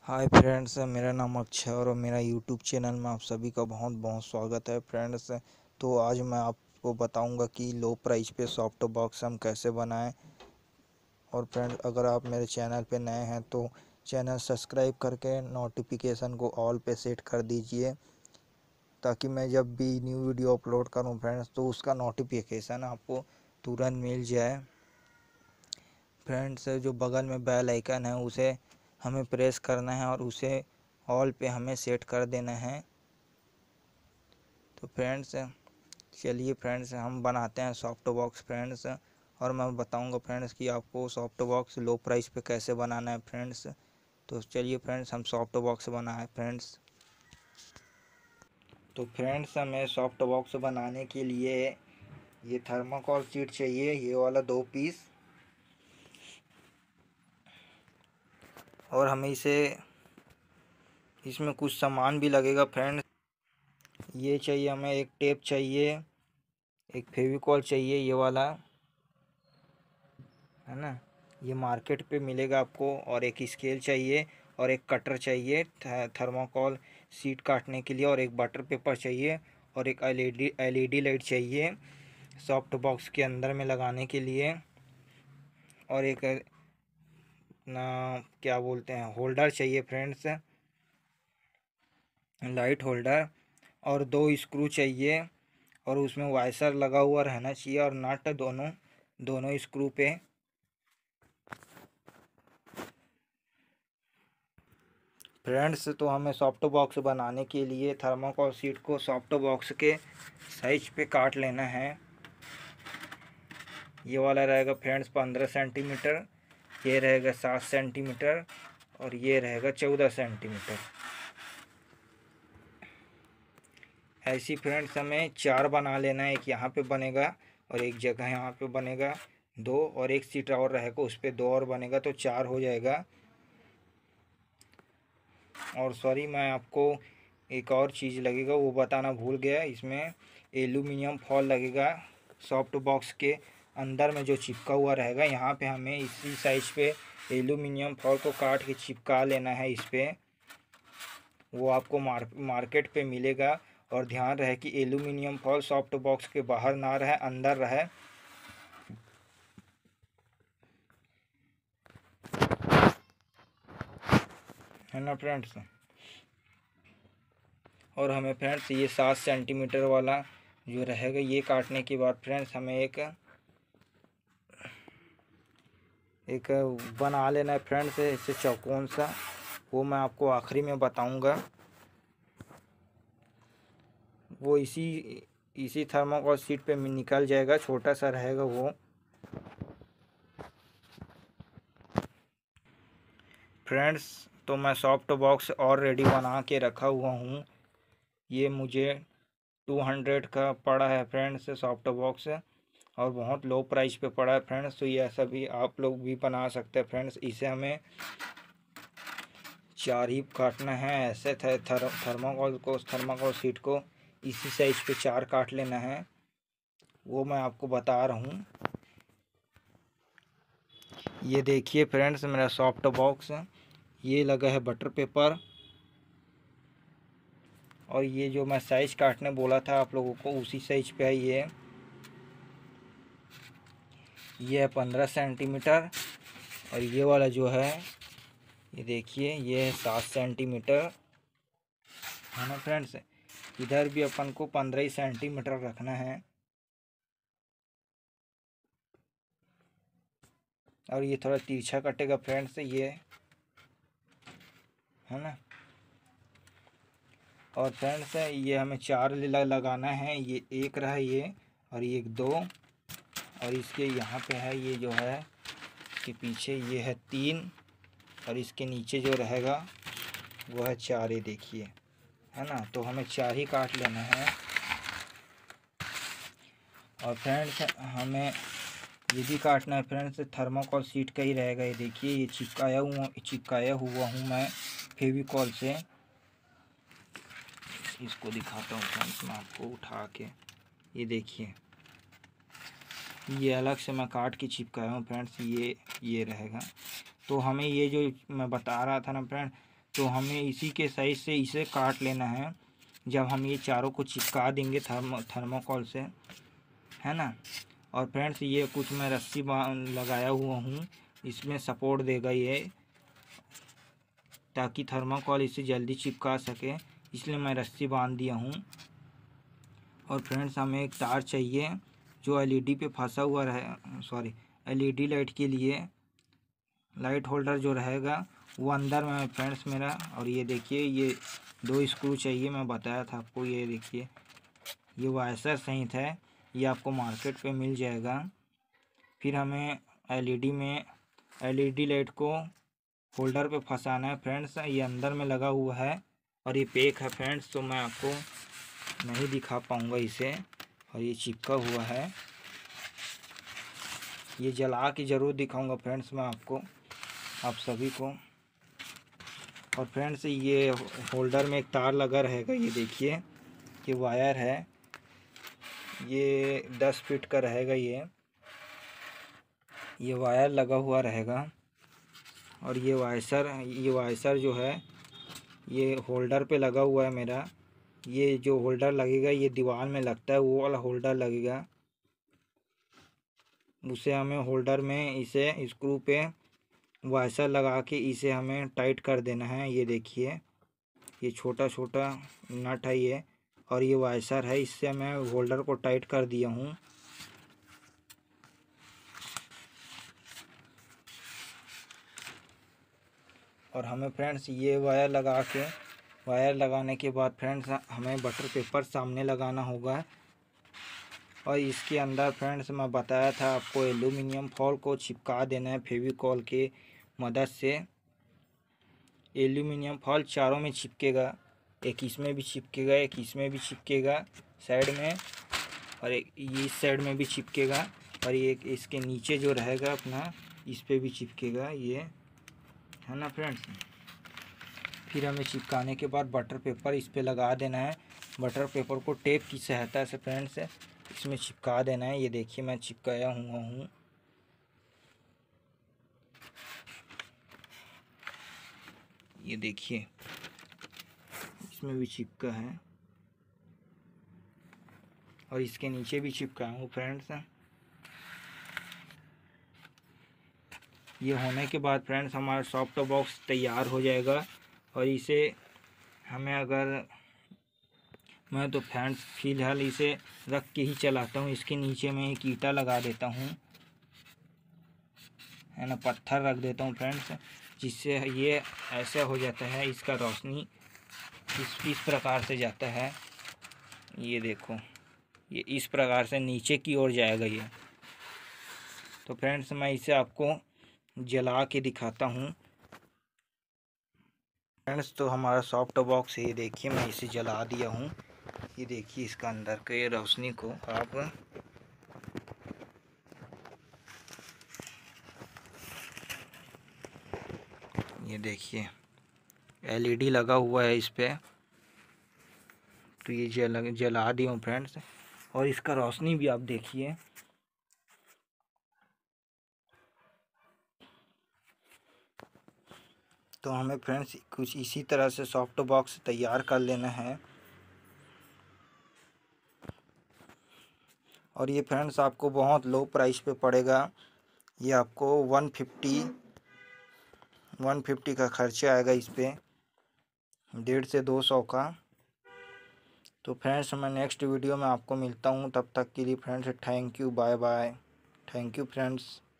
Hi friends, मेरा नाम अक्षय और मेरा यूट्यूब चैनल में आप सभी का बहुत बहुत स्वागत है फ्रेंड्स। तो आज मैं आपको बताऊंगा कि लो प्राइस पे सॉफ्ट बॉक्स हम कैसे बनाएं। और फ्रेंड्स, अगर आप मेरे चैनल पे नए हैं तो चैनल सब्सक्राइब करके नोटिफिकेशन को ऑल पे सेट कर दीजिए, ताकि मैं जब भी न्यू वीडियो अपलोड करूं फ्रेंड्स तो उसका नोटिफिकेशन आपको तुरंत मिल जाए। फ्रेंड्स, जो बगल में बेल आइकन है उसे हमें प्रेस करना है और उसे ऑल पे हमें सेट कर देना है। तो फ्रेंड्स, चलिए फ्रेंड्स हम बनाते हैं सॉफ्ट बॉक्स फ्रेंड्स। और मैं बताऊंगा फ्रेंड्स कि आपको सॉफ्ट बॉक्स लो प्राइस पे कैसे बनाना है फ्रेंड्स। तो चलिए फ्रेंड्स हम सॉफ्ट बॉक्स बनाए फ्रेंड्स। तो फ्रेंड्स, हमें सॉफ्ट बॉक्स बनाने के लिए ये थर्माकोल शीट चाहिए, ये वाला 2 पीस। और हमें इसमें कुछ सामान भी लगेगा फ्रेंड्स। ये चाहिए हमें, एक टेप चाहिए, एक फेविकॉल चाहिए ये वाला, है ना, ये मार्केट पे मिलेगा आपको। और एक स्केल चाहिए और एक कटर चाहिए थर्माकोल शीट काटने के लिए, और एक बटर पेपर चाहिए, और एक एलईडी लाइट चाहिए सॉफ्ट बॉक्स के अंदर में लगाने के लिए, और एक ना क्या बोलते हैं होल्डर चाहिए फ्रेंड्स, लाइट होल्डर। और 2 स्क्रू चाहिए, और उसमें वाइसर लगा हुआ रहना चाहिए और नट दोनों दोनों स्क्रू पे। फ्रेंड्स, तो हमें सॉफ्ट बॉक्स बनाने के लिए थर्माकोल शीट को सॉफ्ट बॉक्स के साइज पे काट लेना है। ये वाला रहेगा फ्रेंड्स 15 सेंटीमीटर, ये रहेगा 7 सेंटीमीटर, और ये रहेगा 14 सेंटीमीटर। ऐसी फ्रेंड्स हमें 4 बना लेना है। एक यहाँ पे बनेगा और एक जगह यहाँ पे बनेगा 2, और एक सीट और रहेगा उस पर 2 और बनेगा, तो 4 हो जाएगा। और सॉरी, मैं आपको एक और चीज़ लगेगा वो बताना भूल गया। इसमें एल्यूमिनियम फॉल लगेगा सॉफ्ट बॉक्स के अंदर में जो चिपका हुआ रहेगा। यहाँ पे हमें इसी साइज पे एल्यूमिनियम फॉल को काट के चिपका लेना है इस पर। वो आपको मार्केट पे मिलेगा। और ध्यान रहे कि एल्यूमिनियम फॉल सॉफ्ट बॉक्स के बाहर ना रहे, अंदर रहे, है ना फ्रेंड्स। और हमें फ्रेंड्स ये 7 सेंटीमीटर वाला जो रहेगा, ये काटने के बाद फ्रेंड्स हमें एक बना लेना है फ्रेंड्स इससे चौकोन सा। वो मैं आपको आखिरी में बताऊंगा। वो इसी थर्माकोल शीट पे निकल जाएगा, छोटा सा रहेगा वो। फ्रेंड्स, तो मैं सॉफ्ट बॉक्स ऑलरेडी बना के रखा हुआ हूँ। ये मुझे 200 का पड़ा है फ्रेंड्स सॉफ्ट बॉक्स, और बहुत लो प्राइस पे पड़ा है फ्रेंड्स। तो ये ऐसा भी आप लोग भी बना सकते हैं फ्रेंड्स। इसे हमें 4 ही काटना है। ऐसे थर्माकोल शीट को इसी साइज पे 4 काट लेना है, वो मैं आपको बता रहा हूँ। ये देखिए फ्रेंड्स, मेरा सॉफ्ट बॉक्स ये लगा है बटर पेपर। और ये जो मैं साइज काटने बोला था आप लोगों को, उसी साइज पे है ये है 15 सेंटीमीटर। और ये वाला जो है, ये देखिए, ये है 7 सेंटीमीटर, है ना फ्रेंड्स। इधर भी अपन को 15 सेंटीमीटर रखना है। और ये थोड़ा तिरछा कटेगा फ्रेंड्स, ये, है ना। और फ्रेंड्स, ये हमें 4 लगाना है। ये एक रहा ये, और ये 2, और इसके यहाँ पे है ये जो है, इसके पीछे ये है 3, और इसके नीचे जो रहेगा वो है 4, ये देखिए, है ना। तो हमें 4 ही काट लेना है। और फ्रेंड्स, हमें ये भी काटना है फ्रेंड्स, थर्माकोल शीट का ही रहेगा। ये देखिए, ये चिपकाया हुआ हूँ मैं फेविकॉल से। इसको दिखाता हूँ फ्रेंड्स मैं आपको उठा के। ये देखिए, ये अलग से मैं काट के चिपकाया हूँ फ्रेंड्स, ये रहेगा। तो हमें ये जो मैं बता रहा था ना फ्रेंड, तो हमें इसी के साइज से इसे काट लेना है जब हम ये चारों को चिपका देंगे थर्मोकोल से, है ना। और फ्रेंड्स ये कुछ मैं रस्सी लगाया हुआ हूँ, इसमें सपोर्ट देगा ये, ताकि थर्मोकोल इसे जल्दी चिपका सके, इसलिए मैं रस्सी बांध दिया हूँ। और फ्रेंड्स हमें एक तार चाहिए जो एलईडी पे फंसा हुआ रहे, एलईडी लाइट के लिए लाइट होल्डर जो रहेगा वो अंदर में फ्रेंड्स मेरा। और ये देखिए ये 2 स्क्रू चाहिए, मैं बताया था आपको। ये देखिए ये वायसर सहित है, ये आपको मार्केट पे मिल जाएगा। फिर हमें एलईडी लाइट को होल्डर पे फंसाना है फ्रेंड्स। ये अंदर में लगा हुआ है और ये पैक है फ्रेंड्स, तो मैं आपको नहीं दिखा पाऊँगा इसे। और ये चिपका हुआ है, ये जला के ज़रूर दिखाऊंगा फ्रेंड्स मैं आपको, आप सभी को। और फ्रेंड्स ये होल्डर में एक तार लगा रहेगा, ये देखिए ये वायर है, ये 10 फीट का रहेगा। ये वायर लगा हुआ रहेगा। और ये वाइसर जो है ये होल्डर पे लगा हुआ है मेरा। ये जो होल्डर लगेगा ये दीवार में लगता है, वो वाला होल्डर लगेगा, उसे हमें होल्डर में इसे स्क्रू पे वाइसर लगा के इसे हमें टाइट कर देना है। ये देखिए ये छोटा छोटा नट है ये, और ये वाइसर है, इससे मैं होल्डर को टाइट कर दिया हूँ। और हमें फ्रेंड्स ये वायर लगाने के बाद फ्रेंड्स हमें बटर पेपर सामने लगाना होगा। और इसके अंदर फ्रेंड्स मैं बताया था आपको एल्यूमिनियम फॉयल को चिपका देना है फेविकॉल के मदद से। एल्यूमिनियम फॉयल चारों में चिपकेगा, एक इसमें भी चिपकेगा, एक इसमें भी चिपकेगा साइड में, और एक इस साइड में भी चिपकेगा, और ये इसके नीचे जो रहेगा अपना इस पे भी चिपकेगा, ये है ना फ्रेंड्स। फिर हमें चिपकाने के बाद बटर पेपर इस पे लगा देना है। बटर पेपर को टेप की सहायता से फ्रेंड्स इसमें चिपका देना है। ये देखिए मैं चिपकाया हुआ हूँ। ये देखिए इसमें भी चिपका है और इसके नीचे भी चिपका हूँ फ्रेंड्स। ये होने के बाद फ्रेंड्स हमारा सॉफ्ट बॉक्स तैयार हो जाएगा। और इसे हमें मैं तो फ्रेंड्स फिलहाल इसे रख के ही चलाता हूँ। इसके नीचे में एक ईंटा लगा देता हूँ, है ना, पत्थर रख देता हूँ फ्रेंड्स, जिससे ये ऐसा हो जाता है, इसका रोशनी इस प्रकार से जाता है। ये देखो ये इस प्रकार से नीचे की ओर जाएगा ये। तो फ्रेंड्स मैं इसे आपको जला के दिखाता हूँ फ्रेंड्स। तो हमारा सॉफ्ट बॉक्स है, ये देखिए मैं इसे जला दिया हूँ। ये देखिए इसका अंदर के ये रोशनी को आप ये देखिए एलईडी लगा हुआ है इस पे, तो ये जला दिया हूँ फ्रेंड्स। और इसका रोशनी भी आप देखिए। तो हमें फ्रेंड्स कुछ इसी तरह से सॉफ्ट बॉक्स तैयार कर लेना है। और ये फ्रेंड्स आपको बहुत लो प्राइस पे पड़ेगा। ये आपको 150 का खर्चा आएगा इस पे, 150 से 200 का। तो फ्रेंड्स मैं नेक्स्ट वीडियो में आपको मिलता हूँ, तब तक के लिए friends thank you, bye bye, thank you friends.